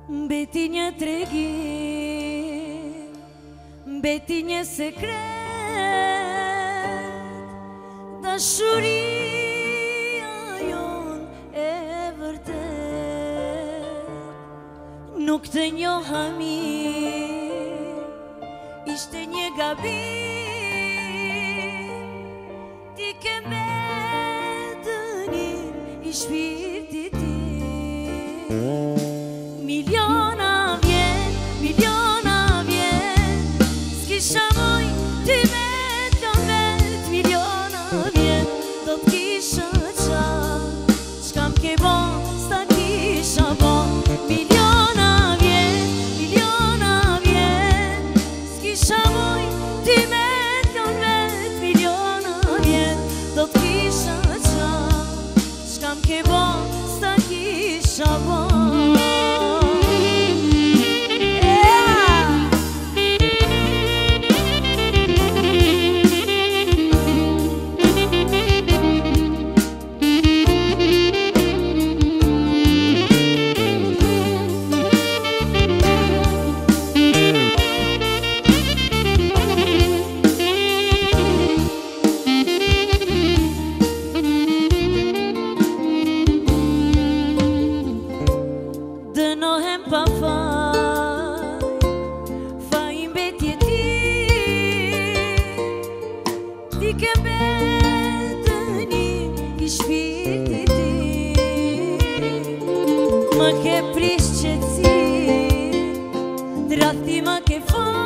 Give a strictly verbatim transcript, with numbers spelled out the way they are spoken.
Mbeti një tregim, mbeti një sekret, dashuria jon e vërtet. Nuk të njoha mirë, ishte një gabim, ti ke mbetënin i shpirtit tim. Miliona vjet, miliona vjet, s'kisha moj ty me t'lon vet. Miliona vjet, do t'kisha qa, ç'kam ke bo, s'ta kisha bo. Miliona vjet, miliona vjet, s'kisha moj ty me t'lon vet. Miliona vjet, do t'kisha qa, ç'kam ke bo, s'ta kisha bo. Dënohem pa faj, faj mbetje ti, ti ke mbetënin i shpirtit tim. Më ke prish qetësi, t'rahti më ke faj.